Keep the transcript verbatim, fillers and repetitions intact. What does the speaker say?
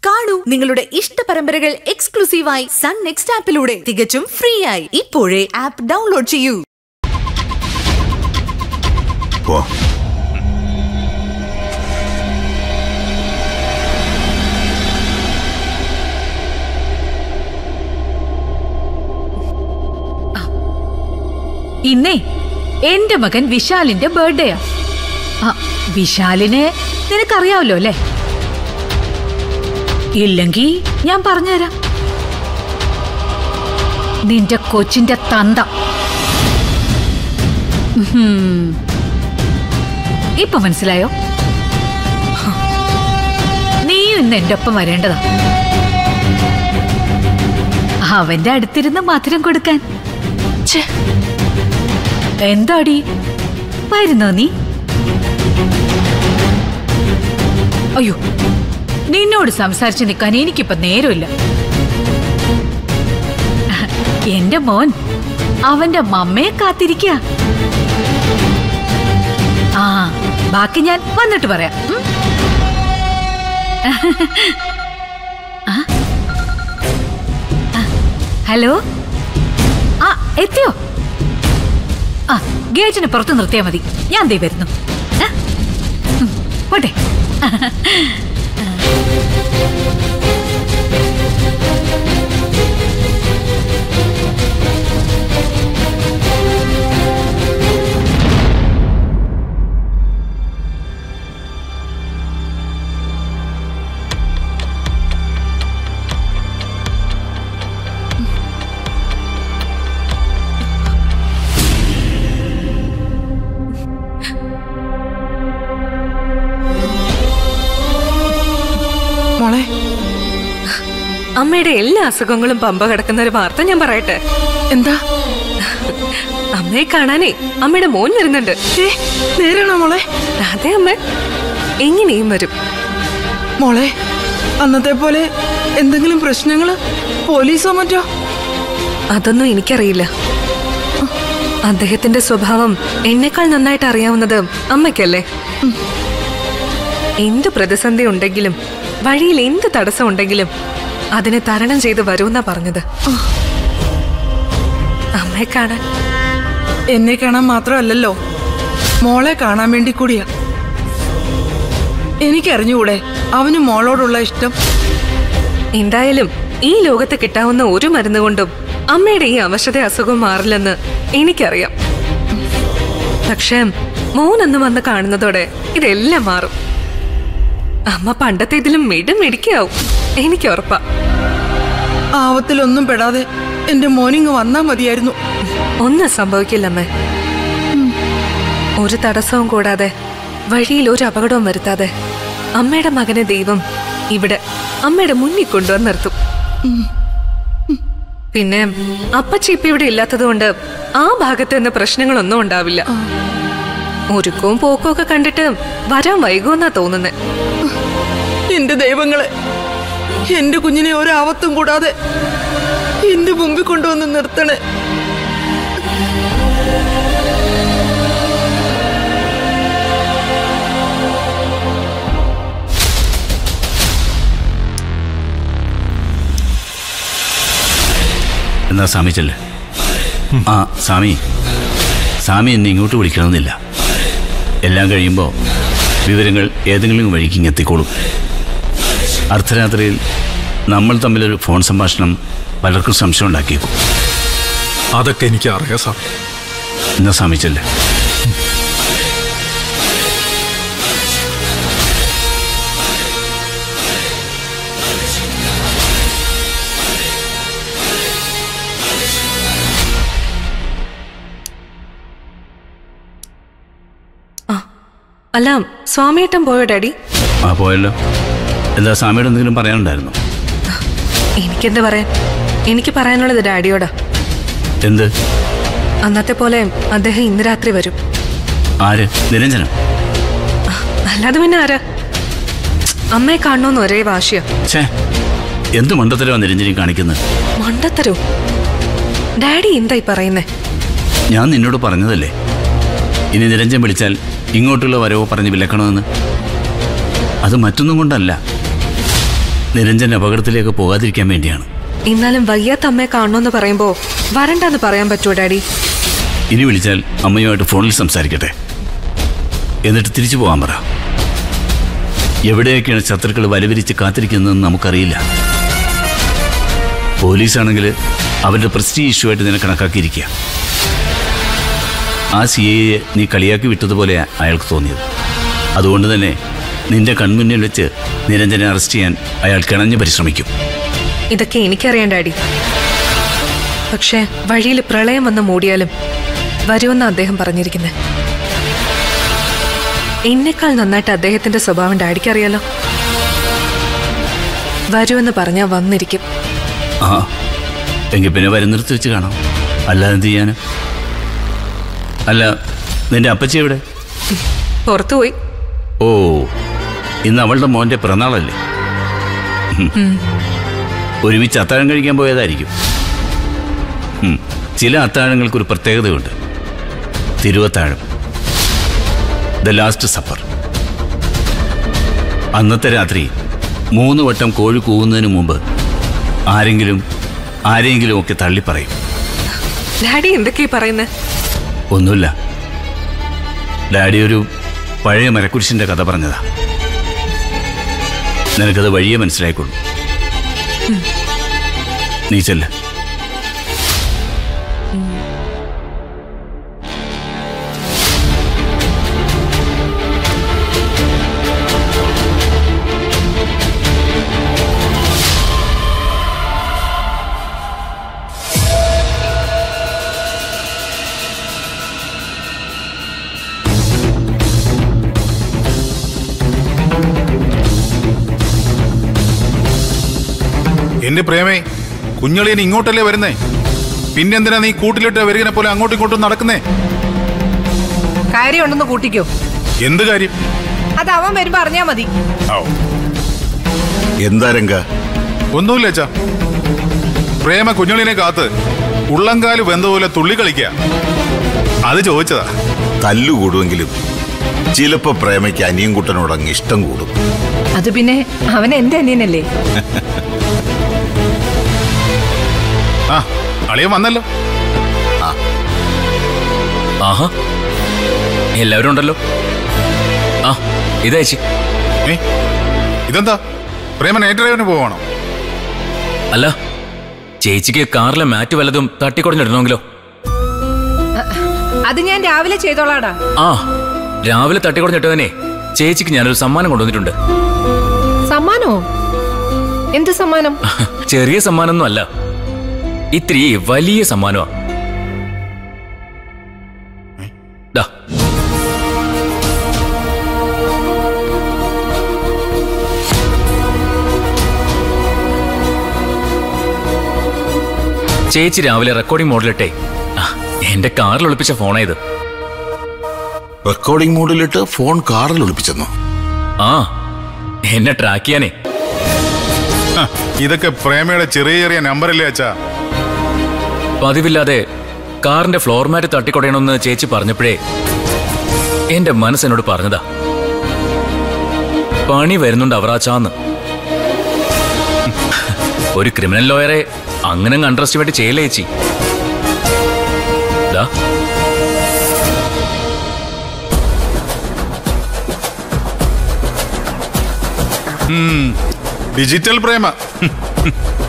കാണൂ നിങ്ങളുടെ ഇഷ്ട പരമ്പരകൾ എക്സ്ക്ലൂസീവായി സൺ നെക്സ്റ്റ് ആപ്പിലൂടെ തികച്ചും ഫ്രീ ആയി. ഇപ്പോഴേ ആപ്പ് ഡൗൺലോഡ് ചെയ്യൂ. ഇന്നേ എന്റെ മകൻ വിശാലിന്റെ ബർത്ത്ഡേയാ. വിശാലിനെ നിനക്കറിയാവല്ലോ അല്ലേ? ഇല്ലെങ്കി ഞാൻ പറഞ്ഞുതരാം. നിന്റെ കൊച്ചിന്റെ തന്ത. ഇപ്പൊ മനസ്സിലായോ? നീയും ഇന്ന് എന്റെ ഒപ്പം വരേണ്ടതാ. അവന്റെ അടുത്തിരുന്ന് മധുരം കൊടുക്കാൻ. എന്താടി വരുന്നോ നീ? അയ്യോ, നിന്നോട് സംസാരിച്ച് നിൽക്കാൻ എനിക്കിപ്പോ നേരമില്ല. എന്റെ മോൻ അവന്റെ മമ്മയെ കാത്തിരിക്ക. ആ ബാക്കി ഞാൻ വന്നിട്ട് പറയാം. ഹലോ, ആ എത്തിയോ? ആ ഗേറ്റിന് പുറത്ത് നിർത്തിയാ മതി. ഞാൻ ദേ വരുന്നു. പോട്ടെ. മോളെ, അമ്മയുടെ എല്ലാ അസുഖങ്ങളും പമ്പ കിടക്കുന്ന ഒരു വാർത്ത ഞാൻ പറയട്ടെ. എന്താ? അമ്മയെ കാണാനേ അമ്മയുടെ മോൻ വരുന്നുണ്ട്. നേരാണോ മോളെ? അതെ അമ്മ, എങ്ങനെയും വരും. മോളെ, അന്നത്തെ പോലെ എന്തെങ്കിലും പ്രശ്നങ്ങള്, പോലീസോ മറ്റോ? അതൊന്നും എനിക്കറിയില്ല. അദ്ദേഹത്തിന്റെ സ്വഭാവം എന്നെക്കാൾ നന്നായിട്ട് അറിയാവുന്നത് അമ്മയ്ക്കല്ലേ. എന്ത് പ്രതിസന്ധി ഉണ്ടെങ്കിലും വഴിയിൽ എന്ത് തടസ്സം ഉണ്ടെങ്കിലും അതിനെ തരണം ചെയ്ത് വരുമെന്നാ പറഞ്ഞത്. അമ്മയെ കാണാൻ. എന്നെ കാണാൻ മാത്രമല്ലല്ലോ, മോളെ കാണാൻ വേണ്ടി കൂടിയാ. എനിക്കറിഞ്ഞുകൂടെ അവന് മോളോടുള്ള ഇഷ്ടം? എന്തായാലും ഈ ലോകത്ത് കിട്ടാവുന്ന ഒരു മരുന്ന് കൊണ്ടും അമ്മയുടെ ഈ അവശത അസുഖം മാറില്ലെന്ന് എനിക്കറിയാം. പക്ഷേ മോനൊന്ന് വന്ന് കാണുന്നതോടെ ഇതെല്ലാം മാറും. അമ്മ പണ്ടത്തെ ഇതിലും മിടും മിടിക്കാവും, എനിക്ക് ഉറപ്പാ. ആവത്തിലൊന്നും പെടാതെ എന്റെ മോനിങ് വന്നാ മതിയായിരുന്നു. ഒന്നും സംഭവിക്കില്ലമ്മേ. ഒരു തടസ്സവും കൂടാതെ വഴിയിൽ ഒരു അപകടവും വരുത്താതെ അമ്മയുടെ മകനെ ദൈവം ഇവിടെ അമ്മയുടെ മുന്നിൽ കൊണ്ടുവന്ന് നിർത്തും. പിന്നെ അപ്പച്ചി ഇപ്പൊ ഇവിടെ ഇല്ലാത്തത് കൊണ്ട് ആ ഭാഗത്ത് നിന്ന് പ്രശ്നങ്ങളൊന്നും ഉണ്ടാവില്ല. ഒരുക്കവും പോക്കും ഒക്കെ കണ്ടിട്ട് വരാൻ വൈകുമെന്നാ തോന്നുന്നേ. എന്റെ ദൈവങ്ങളെ, എന്റെ കുഞ്ഞിനെ ഒരാവത്തും കൂടാതെ എന്റെ മുമ്പിൽ കൊണ്ടുവന്ന് നിർത്തണേ. എന്നാ സ്വാമി ചെല്ലേ. ആ സ്വാമി, സ്വാമി എന്നെ ഇങ്ങോട്ട് വിളിക്കണമെന്നില്ല. എല്ലാം കഴിയുമ്പോൾ വിവരങ്ങൾ ഏതെങ്കിലും വഴിക്ക് ഇങ്ങെത്തിക്കോളും. അർദ്ധരാത്രിയിൽ നമ്മൾ തമ്മിലൊരു ഫോൺ സംഭാഷണം പലർക്കും സംശയം ഉണ്ടാക്കിയേക്കും. അതൊക്കെ എനിക്ക് അറിയാം സാർ. എന്നാ സ്വാമി ചെല്ലേ. അല്ല, സ്വാമിയേട്ടൻ പോയോ ഡാഡി? ആ പോയല്ലോ. എന്താ സ്വാമിയോട് എന്തെങ്കിലും പറയാനുണ്ടായിരുന്നു? എനിക്കെന്ത് പറയാൻ? എനിക്ക് പറയാനുള്ളത് ഡാഡിയോടാ. എന്ത്? അന്നത്തെ പോലെ അദ്ദേഹം ഇന്ന് രാത്രി വരും. ആര്? നിരഞ്ജനം? അല്ലാതെ പിന്നെ ആരാ? അമ്മയെ കാണണമെന്ന് ഒരേ വാശിയാ. ഛേ, എന്ത് മണ്ടത്തരവാ നിരഞ്ജനി കാണിക്കുന്നത്? മണ്ടത്തരോ? ഡാഡി എന്തായി പറയുന്നേ? ഞാൻ നിന്നോട് പറഞ്ഞതല്ലേ, ഇനി നിരഞ്ജൻ വിളിച്ചാൽ ഇങ്ങോട്ടുള്ള വരവോ പറഞ്ഞ് വിലക്കണമെന്ന്. അത് മറ്റൊന്നും കൊണ്ടല്ല. നിരഞ്ജൻ അപകടത്തിലേക്ക് പോകാതിരിക്കാൻ വേണ്ടിയാണ്. എന്നാലും വയ്യാത്ത അമ്മയെ കാണണമെന്ന് പറയുമ്പോ വരണ്ടെന്ന് പറയാൻ പറ്റുമോ ഡാഡി? ഇനി വിളിച്ചാൽ അമ്മയുമായിട്ട് ഫോണിൽ സംസാരിക്കട്ടെ, എന്നിട്ട് തിരിച്ചു പോകാൻ പറ. എവിടെയൊക്കെയാണ് ശത്രുക്കൾ വലവിരിച്ച് കാത്തിരിക്കുന്നതെന്ന് നമുക്കറിയില്ല. പോലീസാണെങ്കിൽ അവരുടെ പ്രസ്റ്റീജ് ഇഷ്യൂ ആയിട്ട് നിന്നെ കണക്കാക്കിയിരിക്കുക. ആ സി ഐയെ നീ കളിയാക്കി വിട്ടതുപോലെ അയാൾക്ക് തോന്നിയത്. അതുകൊണ്ട് തന്നെ നിന്റെ കൺമുന്നിൽ വെച്ച് നിരഞ്ജനെ അറസ്റ്റ് ചെയ്യാൻ അയാൾ കിണഞ്ഞ് പരിശ്രമിക്കും. ഇതൊക്കെ എനിക്കറിയാം ഡാഡി. പക്ഷേ വഴിയിൽ പ്രളയം വന്ന് മൂടിയാലും വരുമെന്ന് അദ്ദേഹം പറഞ്ഞിരിക്കുന്നത്. എന്നെക്കാൾ നന്നായിട്ട് അദ്ദേഹത്തിന്റെ സ്വഭാവം ഡാഡിക്ക് അറിയാലോ. വരുമെന്ന് പറഞ്ഞാൽ വന്നിരിക്കും. ആ എങ്കിൽ പിന്നെ വരുന്നിടത്ത് വെച്ച് കാണാം. അല്ലാതെ എന്ത് ചെയ്യാനും. അല്ല, നിന്റെ അപ്പച്ചി എവിടെ? പുറത്തുപോയി. ഓ, ഇന്ന് അവളുടെ മോന്റെ പിറന്നാളല്ലേ? ഒരുമിച്ച് അത്താഴം കഴിക്കാൻ പോയതായിരിക്കും. ചില അത്താഴങ്ങൾക്കൊരു പ്രത്യേകതയുണ്ട്. തിരുവത്താഴം, ദ ലാസ്റ്റ് സപ്പർ. അന്നത്തെ രാത്രി മൂന്ന് വട്ടം കോഴി കൂവുന്നതിന് മുമ്പ് ആരെങ്കിലും ആരെങ്കിലും ഒക്കെ തള്ളിപ്പറയും. ഡാഡി എന്തൊക്കെയാ പറയുന്നത്? ഒന്നുമില്ല. ഡാഡി ഒരു പഴയ മരക്കുരിശിന്റെ കഥ പറഞ്ഞതാ. നിനക്കത് വഴിയെ മനസ്സിലായിക്കൊള്ളു. നീ ചെല്ല്. എന്റെ പ്രേമേ, കുഞ്ഞളിയൻ ഇങ്ങോട്ടല്ലേ വരുന്നേ? പിന്നെന്തിനാ നീ കൂട്ടിലിട്ട് വരികനെ പോലെ അങ്ങോട്ടും ഇങ്ങോട്ടും നടക്കുന്നേ? കാര്യമുണ്ടെന്ന് കൂട്ടിക്കോ. എന്ത് കാര്യം? അത് അവൻ വരുമ്പോ അറിഞ്ഞാ മതി. എന്താ രംഗ? ഒന്നുമില്ല അച്ഛാ. പ്രേമ കുഞ്ഞളിനെ കാത്ത് ഉള്ളംകാല് വെന്തപോലെ തുള്ളി കളിക്കുക. അത് ചോദിച്ചതാ. തല്ലുകൂടുമെങ്കിലും ചിലപ്പോ പ്രേമയ്ക്ക് അനിയൻകുട്ടനോട് അങ്ങ് ഇഷ്ടം കൂടും. അത് പിന്നെ അവൻ എന്റെ അനിയനല്ലേ. ആ, അളിയൻ വന്നല്ലോ. ആഹാ, എല്ലാവരും ഉണ്ടല്ലോ. ആ, ഇതയച്ചി. ഏ, ഇതെന്താ? പ്രേമ നൈറ്റ് ഡ്രൈവിന് പോവാണോ? അല്ല, ചേച്ചിക്ക് കാറിലെ മാറ്റ് വല്ലതും തട്ടിക്കൊടഞ്ഞിടണമെങ്കിലോ? അത് ഞാൻ രാവിലെ ചെയ്തോളാടാ. ആ, രാവിലെ തട്ടിക്കൊടഞ്ഞിട്ടതന്നെ ചേച്ചിക്ക് ഞാനൊരു സമ്മാനം കൊണ്ടുവന്നിട്ടുണ്ട്. സമ്മാനോ? എന്ത് സമ്മാനം? ചെറിയ സമ്മാനമൊന്നും അല്ല, ഇത്തിരി വലിയ സമ്മാനമാ. ദാ. ചേച്ചി രാവിലെ റെക്കോർഡിംഗ് മോഡിലിട്ടെ എന്റെ കാറിൽ ഒളിപ്പിച്ച ഫോണായത്. റെക്കോർഡിംഗ് മോഡിലിട്ട് ഫോൺ കാറിൽ ഒളിപ്പിച്ചെന്നോ? ആ, എന്നെ ട്രാക്ക് ചെയ്യാനേ. ഇതൊക്കെ പ്രേമയുടെ ചെറിയ ചെറിയ നമ്പറല്ലേ അച്ഛാ? പതിവില്ലാതെ കാറിന്റെ ഫ്ലോർ മാറ്റ് തട്ടിക്കൊടയണമെന്ന് ചേച്ചി പറഞ്ഞപ്പോഴേ എന്റെ മനസ്സെന്നോട് പറഞ്ഞതാ, പണി വരുന്നുണ്ട് അവറാച്ചാന്ന്. ഒരു ക്രിമിനൽ ലോയറെ അങ്ങനെ അണ്ടർ എസ്റ്റിമേറ്റ് ചെയ്യല്ലേ ചേച്ചി. ഡിജിറ്റൽ പ്രേമ.